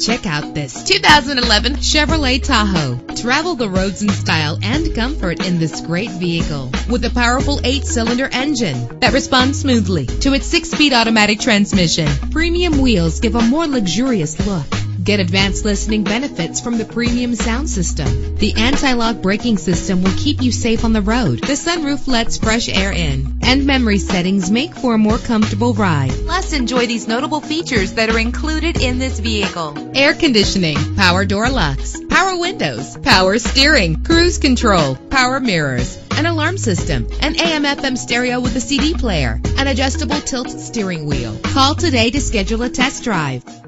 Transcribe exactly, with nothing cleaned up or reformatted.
Check out this two thousand eleven Chevrolet Tahoe. Travel the roads in style and comfort in this great vehicle with a powerful eight-cylinder engine that responds smoothly to its six-speed automatic transmission. Premium wheels give a more luxurious look. Get advanced listening benefits from the premium sound system. The anti-lock braking system will keep you safe on the road. The sunroof lets fresh air in. And memory settings make for a more comfortable ride. Plus, enjoy these notable features that are included in this vehicle: air conditioning, power door locks, power windows, power steering, cruise control, power mirrors, an alarm system, an A M F M stereo with a C D player, an adjustable tilt steering wheel. Call today to schedule a test drive.